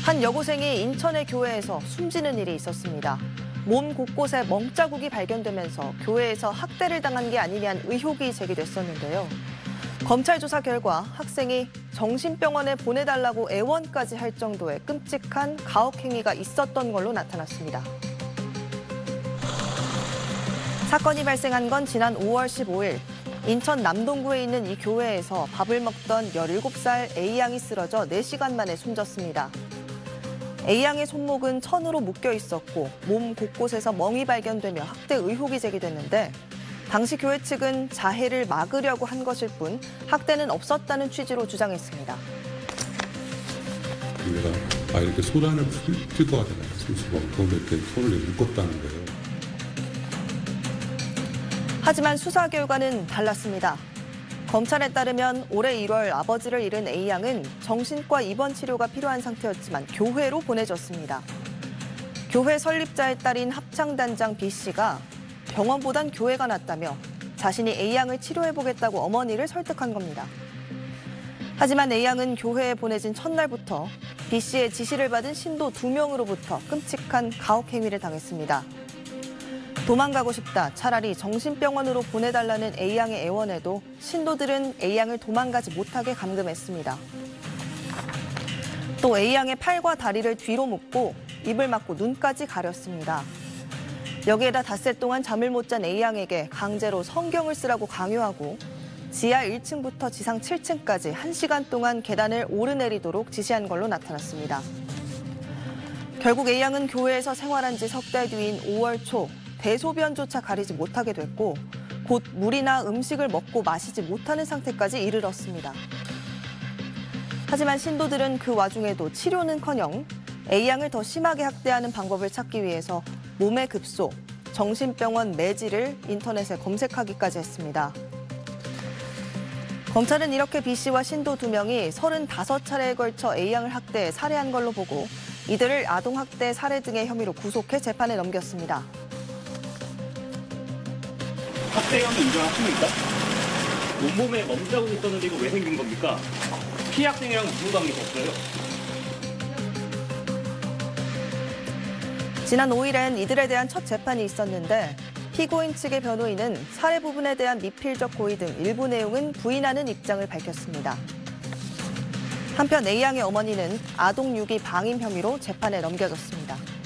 한 여고생이 인천의 교회에서 숨지는 일이 있었습니다. 몸 곳곳에 멍자국이 발견되면서 교회에서 학대를 당한 게 아니냐는 의혹이 제기됐었는데요. 검찰 조사 결과 학생이 정신병원에 보내달라고 애원까지 할 정도의 끔찍한 가혹 행위가 있었던 걸로 나타났습니다. 사건이 발생한 건 지난 5월 15일 인천 남동구에 있는 이 교회에서 밥을 먹던 17살 A양이 쓰러져 4시간 만에 숨졌습니다. A양의 손목은 천으로 묶여 있었고 몸 곳곳에서 멍이 발견되며 학대 의혹이 제기됐는데 당시 교회 측은 자해를 막으려고 한 것일 뿐 학대는 없었다는 취지로 주장했습니다. 내가 이렇게 소란을 풀 것 같아요. 스스로 그런데 이렇게 손을 묶었다는 거예요. 하지만 수사 결과는 달랐습니다. 검찰에 따르면 올해 1월 아버지를 잃은 A양은 정신과 입원 치료가 필요한 상태였지만 교회로 보내졌습니다. 교회 설립자의 딸인 합창단장 B씨가 병원보단 교회가 낫다며 자신이 A양을 치료해보겠다고 어머니를 설득한 겁니다. 하지만 A양은 교회에 보내진 첫날부터 B씨의 지시를 받은 신도 2명으로부터 끔찍한 가혹 행위를 당했습니다. 도망가고 싶다, 차라리 정신병원으로 보내달라는 A양의 애원에도 신도들은 A양을 도망가지 못하게 감금했습니다. 또 A양의 팔과 다리를 뒤로 묶고 입을 막고 눈까지 가렸습니다. 여기에다 닷새 동안 잠을 못 잔 A양에게 강제로 성경을 쓰라고 강요하고 지하 1층부터 지상 7층까지 1시간 동안 계단을 오르내리도록 지시한 걸로 나타났습니다. 결국 A양은 교회에서 생활한 지 석 달 뒤인 5월 초 대소변조차 가리지 못하게 됐고 곧 물이나 음식을 먹고 마시지 못하는 상태까지 이르렀습니다. 하지만 신도들은 그 와중에도 치료는커녕 A양을 더 심하게 학대하는 방법을 찾기 위해서 몸의 급소, 정신병원 매질을 인터넷에 검색하기까지 했습니다. 검찰은 이렇게 B씨와 신도 2명이 35차례에 걸쳐 A양을 학대해 살해한 걸로 보고 이들을 아동학대 살해 등의 혐의로 구속해 재판에 넘겼습니다. 학대 혐의 인정하십니까? 온몸에 멍자국이 있었는데 이거 왜 생긴 겁니까? 피해학생이랑 무슨 관계가 없어요? 지난 5일엔 이들에 대한 첫 재판이 있었는데 피고인 측의 변호인은 살해 부분에 대한 미필적 고의 등 일부 내용은 부인하는 입장을 밝혔습니다. 한편 A양의 어머니는 아동 유기 방임 혐의로 재판에 넘겨졌습니다.